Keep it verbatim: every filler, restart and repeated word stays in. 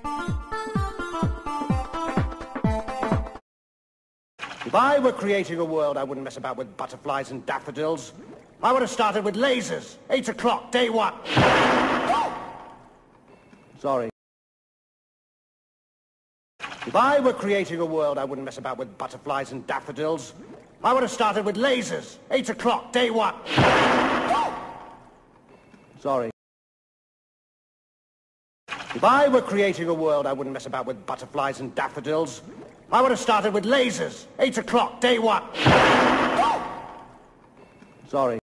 If I were creating a world, I wouldn't mess about with butterflies and daffodils. I would have started with lasers. Eight o'clock, day one. Sorry. If I were creating a world, I wouldn't mess about with butterflies and daffodils. I would have started with lasers. Eight o'clock, day one. Sorry. If I were creating a world, I wouldn't mess about with butterflies and daffodils. I would have started with lasers. Eight o'clock, day one. Sorry.